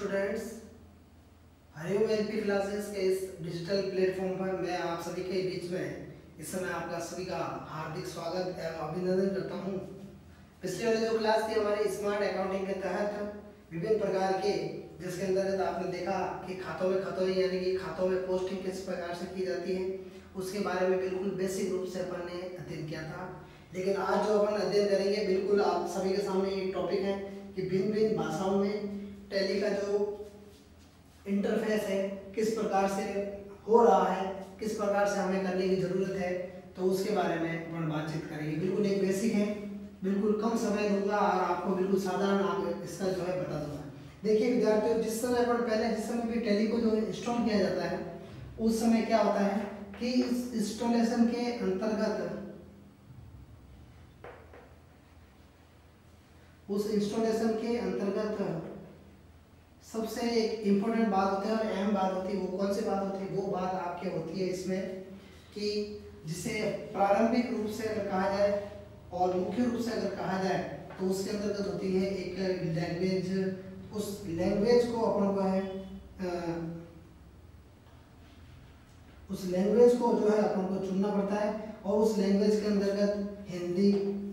Students, Hariom LP classes के इस digital platform पर मैं आप सभी के बीच में इस समय आपका सभी का हार्दिक स्वागत एवं अभिनंदन करता हूं। पिछले वाली जो क्लास थी हमारे स्मार्ट अकाउंटिंग के तहत विभिन्न प्रकार के, जिसके अंतर्गत आपने देखा कि खातों में खतौनी यानी कि खातों में पोस्टिंग किस प्रकार से की जाती है, उसके बारे में बिल्कुल बेसिक रूप से अपन ने अध्ययन किया था। लेकिन आज जो अपन अध्ययन करेंगे बिल्कुल आप सभी के सामने एक टॉपिक है कि भिन्न भिन्न भाषाओं में टैली का जो इंटरफेस है किस प्रकार से हो रहा है, किस प्रकार से हमें करने की ज़रूरत है, तो उसके बारे में अपन बातचीत करेंगे। बिल्कुल एक बेसिक है, बिल्कुल कम समय लूँगा और आपको बिल्कुल साधारण आप इसका जो है बता दूंगा। देखिए विद्यार्थियों, जिस समय भी टैली को जो इंस्टॉल किया जाता है उस समय क्या होता है कि इस इंस्टॉलेशन के अंतर्गत सबसे एक इम्पोर्टेंट बात होती है और अहम बात होती है। वो कौन सी बात होती है? वो बात आपके होती है इसमें कि जिसे प्रारंभिक रूप से अगर कहा जाए और मुख्य रूप से अगर कहा जाए तो उसके अंतर्गत होती है एक लैंग्वेज। उस लैंग्वेज को अपन को है उस लैंग्वेज को जो है अपन को चुनना पड़ता है और उस लैंग्वेज के अंतर्गत हिंदी,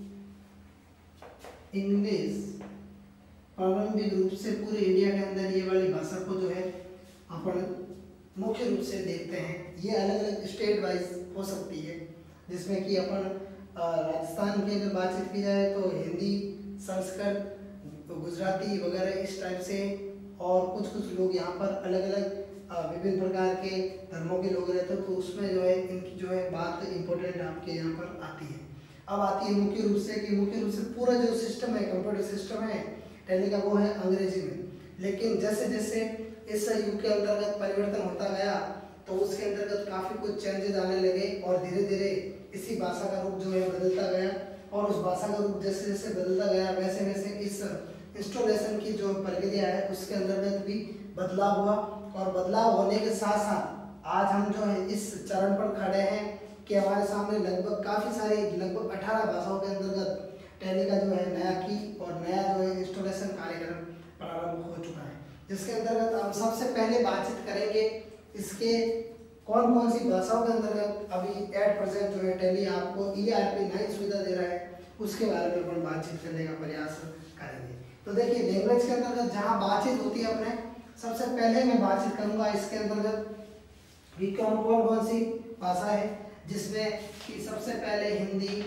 इंग्लिश प्रारंभिक रूप से पूरे इंडिया के अंदर ये वाली भाषा को जो है अपन मुख्य रूप से देखते हैं। ये अलग अलग स्टेट वाइज हो सकती है, जिसमें कि अपन राजस्थान की अगर बातचीत की जाए तो हिंदी, संस्कृत, गुजराती वगैरह इस टाइप से, और कुछ लोग यहाँ पर अलग अलग विभिन्न प्रकार के धर्मों के लोग रहते हैं, तो उसमें जो है इनकी जो है बात इम्पोर्टेंट आपके यहाँ पर आती है। अब आती है मुख्य रूप से पूरा जो सिस्टम है, कंप्यूटर सिस्टम है टैली का, वो है अंग्रेजी में। लेकिन जैसे जैसे इस युग के अंतर्गत परिवर्तन होता गया तो उसके अंतर्गत काफ़ी कुछ चेंजेस आने लगे और धीरे धीरे इसी भाषा का रूप जो है बदलता गया, और उस भाषा का रूप जैसे जैसे बदलता गया वैसे वैसे इस इंस्टॉलेशन की जो प्रक्रिया है उसके अंतर्गत भी बदलाव हुआ। और बदलाव होने के साथ साथ आज हम जो है इस चरण पर खड़े हैं कि हमारे सामने लगभग 18 भाषाओं के अंतर्गत टैली का जो है नया की और नया जो है इंस्टॉलेशन कार्यक्रम प्रारंभ हो चुका है, जिसके अंतर्गत हम सबसे पहले बातचीत करेंगे इसके कौन कौन सी भाषाओं के अंतर्गत अभी एट प्रेजेंट जो है टैली आपको ERP 9 सुविधा दे रहा है, उसके बारे में अपन बातचीत करने का प्रयास करेंगे। तो देखिए लैंग्वेज के अंतर्गत जहाँ बातचीत होती है अपने, सबसे पहले मैं बातचीत करूँगा इसके अंतर्गत कि कौन सी भाषा है, जिसमें कि सबसे पहले हिंदी,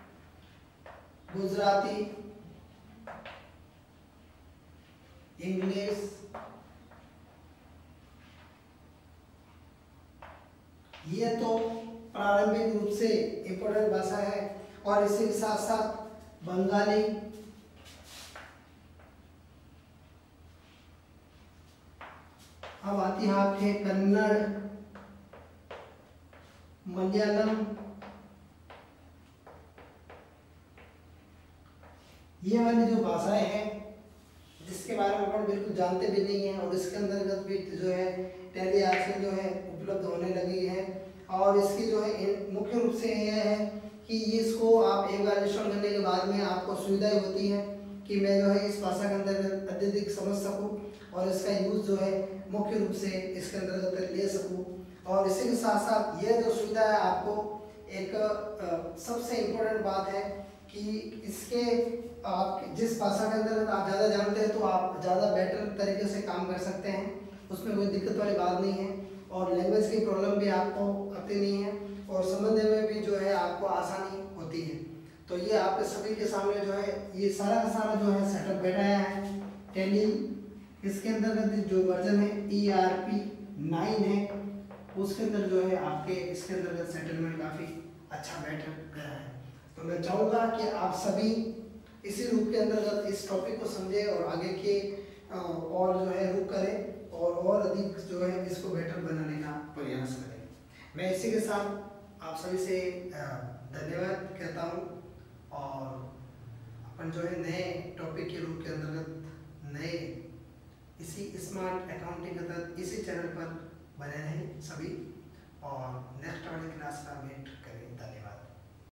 गुजराती, इंग्लिश, ये तो प्रारंभिक रूप से इम्पोर्टेंट भाषा है, और इसी के साथ साथ बंगाली, अब आती है आपके कन्नड़, मलयालम, ये वाली जो भाषाएं हैं जिसके बारे में अपन बिल्कुल जानते भी नहीं है, और इसके अंतर्गत भी जो है टैली आजकल जो है उपलब्ध होने लगी है। और इसकी जो है मुख्य रूप से यह है कि इसको आप एक बार इंस्टॉल करने के बाद में आपको सुविधा होती है कि मैं जो है इस भाषा के अंतर्गत अत्यधिक समझ सकूं और इसका यूज जो है मुख्य रूप से इसके अंतर्गत ले सकूं। और इसी के साथ साथ यह जो सुविधा है आपको एक सबसे इम्पोर्टेंट बात है कि इसके आप जिस भाषा के अंदर आप ज़्यादा जानते हैं तो आप ज़्यादा बेटर तरीके से काम कर सकते हैं, उसमें कोई दिक्कत वाली बात नहीं है, और लैंग्वेज की प्रॉब्लम भी आपको आती नहीं है, और समझने में भी जो है आपको आसानी होती है। तो ये आपके सभी के सामने जो है ये सारा का सारा जो है सेटअप बैठाया है टैली। इसके अंतर्गत जो वर्जन है ERP 9 है, उसके अंदर जो है आपके इसके अंतर्गत सेटलमेंट काफ़ी अच्छा बैठ गया है। तो मैं चाहूँगा कि आप सभी इसी रूप के अंतर्गत इस टॉपिक को समझें और आगे के और जो है रूप करें और अधिक जो है इसको बेटर बनाने का प्रयास करें। मैं इसी के साथ आप सभी से धन्यवाद कहता हूँ, और अपन जो है नए टॉपिक के रूप के अंतर्गत नए इसी स्मार्ट अकाउंटिंग के तहत इसी चैनल पर बने रहें सभी, और नेक्स्ट वाली क्लास का वेट